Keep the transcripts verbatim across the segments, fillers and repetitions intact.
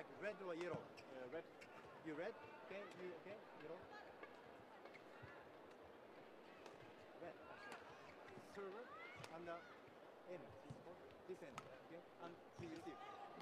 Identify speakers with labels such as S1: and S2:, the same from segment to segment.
S1: like red or yellow?
S2: Uh, red.
S1: You red? Okay, you okay? Yellow? Red. Server and the end. This end. Okay? And please receive.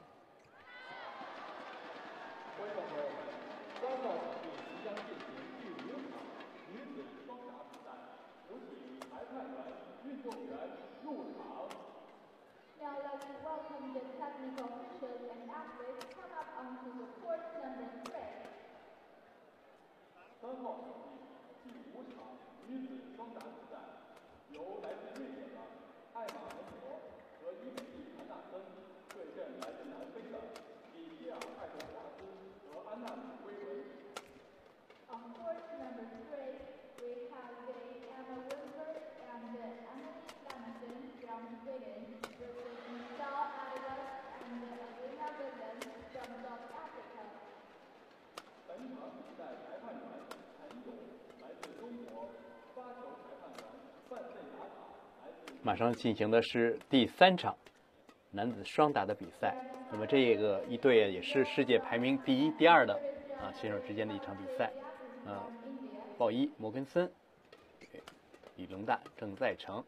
S2: 观众朋友们，刚到场地即将进行第五场女子双打比赛，有请裁判员、运动员入场。
S3: Now let's welcome the technical officials and athletes come up onto the court number three.
S2: 三号场地第五场女子双打比赛，由来自瑞典的艾玛门罗和伊米莉·潘纳森对阵来自南非的里基尔·爱德华兹和安娜·威文。
S3: On court number three, we have the Emma Winford and the Emily Flanagan from Sweden versus Michelle Adidas and the Alina Williams from South Africa.
S2: 本场比赛裁判员陈勇来自中国，发球裁判员范振雅塔来自。
S4: 马上进行的是第三场男子双打的比赛。那么这个一队也是世界排名第一、第二的啊选手之间的一场比赛。呃，鲍伊、摩根森、李龙大、郑在成。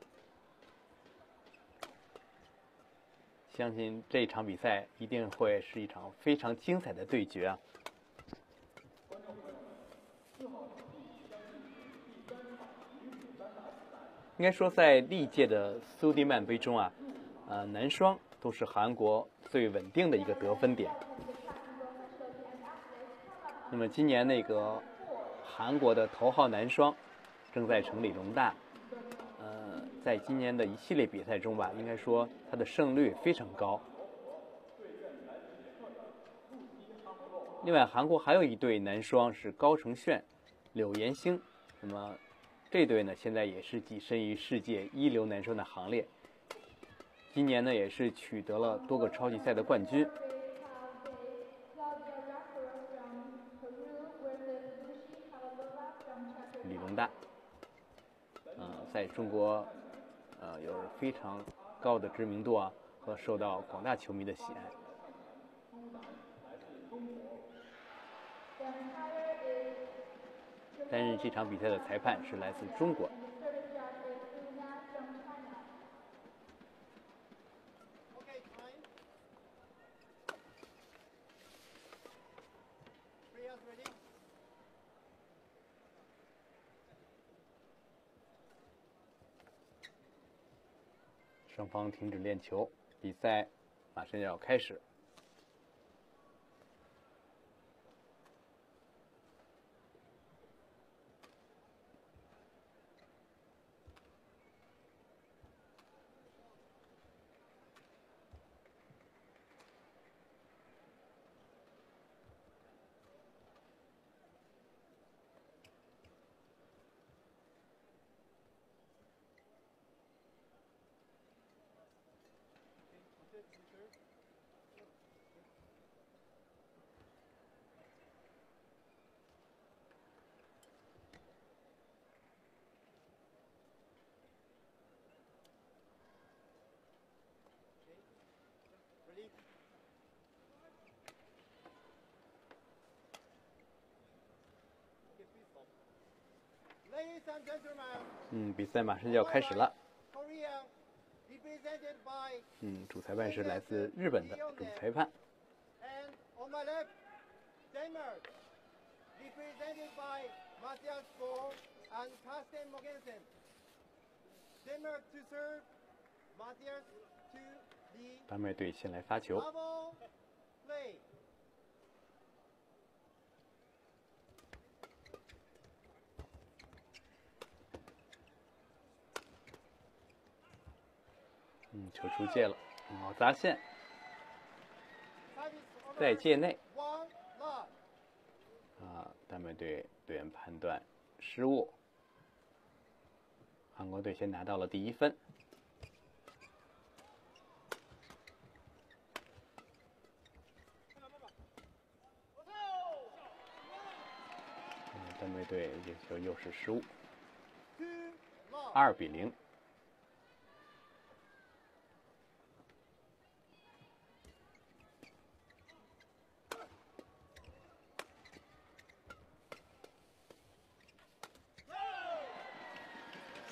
S4: 相信这场比赛一定会是一场非常精彩的对决啊！应该说，在历届的苏迪曼杯中啊，呃，男双都是韩国最稳定的一个得分点。那么今年那个韩国的头号男双郑在成、李龙大，呃，在今年的一系列比赛中吧，应该说他的胜率非常高。另外，韩国还有一对男双是高承炫、柳岩星，那么这队呢，现在也是跻身于世界一流男双的行列。今年呢，也是取得了多个超级赛的冠军。李龙大，呃，在中国，呃，有非常高的知名度啊，和受到广大球迷的喜爱。担任这场比赛的裁判是来自中国。双方停止练球，比赛马上要开始。嗯，比赛马上就要开始了。嗯，主裁判是来自日本的主裁判。丹麦队先来发球。嗯，球出界了，好砸线，在界内。啊，丹麦队队员判断失误，韩国队先拿到了第一分。嗯，丹麦队这球又是失误，二比零。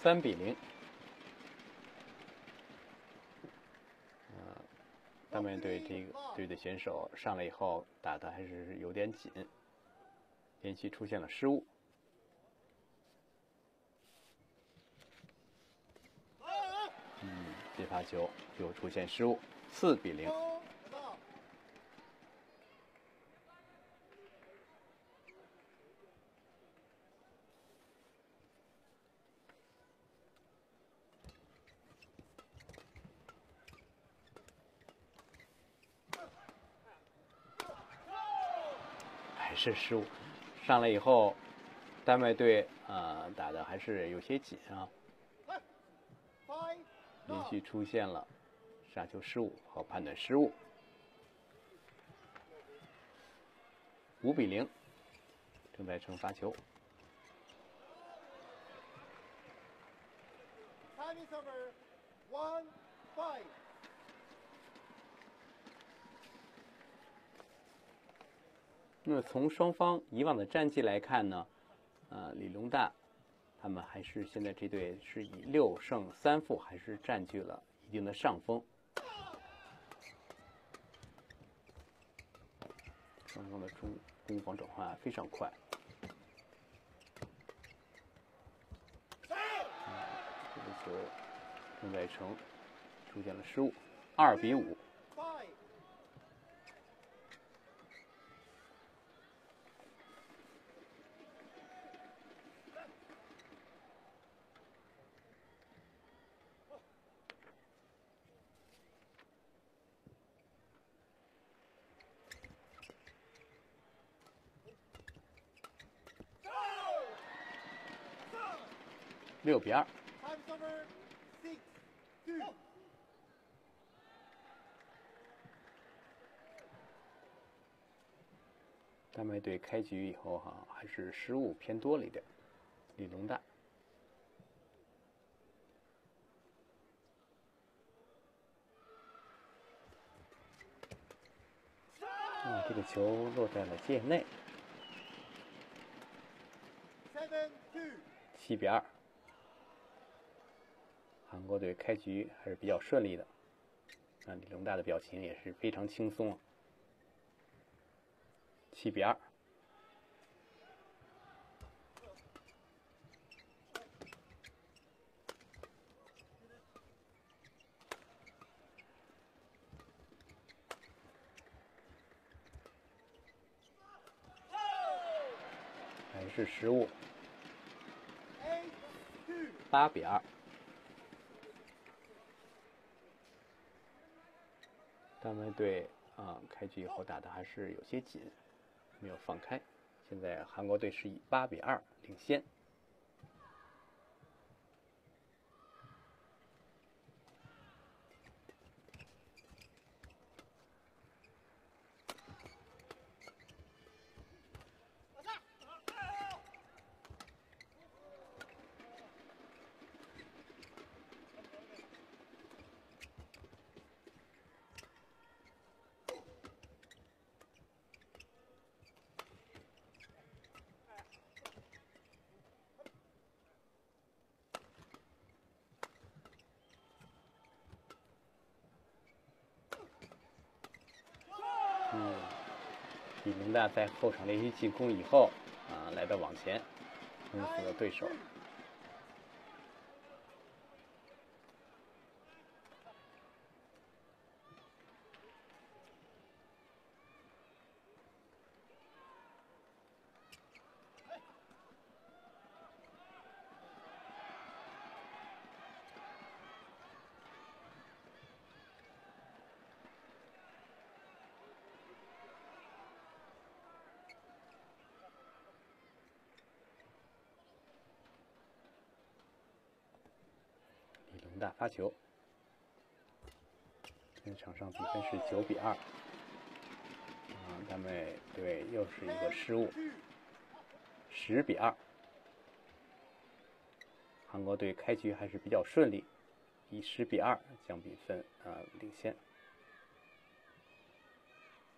S4: 三比零。呃，丹麦队这个队的选手上来以后打的还是有点紧，连续出现了失误。嗯，接发球又出现失误，四比零。还是失误，上来以后，丹麦队呃打的还是有些紧啊，连续出现了杀球失误和判断失误，五比零，正在惩罚球。那么从双方以往的战绩来看呢，呃，李龙大他们还是现在这队是以六胜三负，还是占据了一定的上风。双方的中攻防转换非常快。嗯、这个球正在成出现了失误，二比五。六比二。丹麦队开局以后哈、啊，还是失误偏多了一点。李龙大。啊，这个球落在了界内。七比二。韩国队开局还是比较顺利的，啊，李龙大的表情也是非常轻松。七比二。还是失误。八比二。丹麦队啊，开局以后打的还是有些紧，没有放开。现在韩国队是以八比二领先。嗯，李龙大在后场连续进攻以后啊，来到网前，封死了对手。大发球，现在场上比分是九比二。啊，丹麦队又是一个失误，十比二。韩国队开局还是比较顺利，以十比二将比分啊领先。